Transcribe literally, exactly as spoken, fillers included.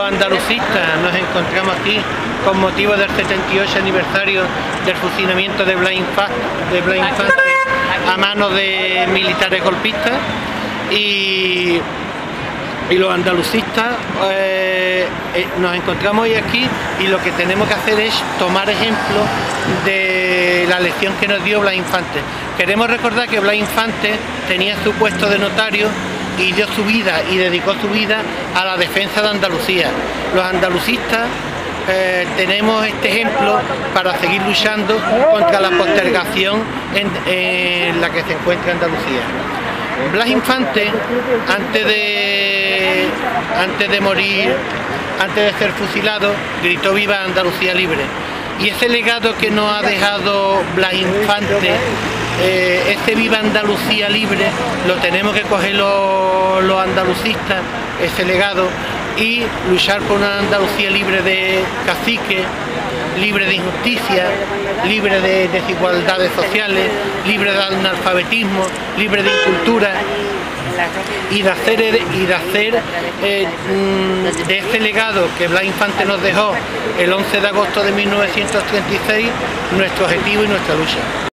los andalucistas nos encontramos aquí con motivo del setenta y ocho aniversario del fusilamiento de Blas Infante, de Blas Infante a manos de militares golpistas, y, y los andalucistas eh, eh, nos encontramos hoy aquí, y lo que tenemos que hacer es tomar ejemplo de la lección que nos dio Blas Infante. Queremos recordar que Blas Infante tenía su puesto de notario y dio su vida y dedicó su vida a la defensa de Andalucía. Los andalucistas eh, tenemos este ejemplo para seguir luchando contra la postergación en, en la que se encuentra Andalucía. Blas Infante, antes de, antes de morir, antes de ser fusilado, gritó "Viva Andalucía libre", y ese legado que nos ha dejado Blas Infante, Eh, este "Viva Andalucía libre", lo tenemos que coger los, los andalucistas, ese legado, y luchar por una Andalucía libre de caciques, libre de injusticia, libre de desigualdades sociales, libre de analfabetismo, libre de incultura, y de hacer, y de, hacer eh, de este legado que Blas Infante nos dejó el once de agosto de mil novecientos treinta y seis nuestro objetivo y nuestra lucha.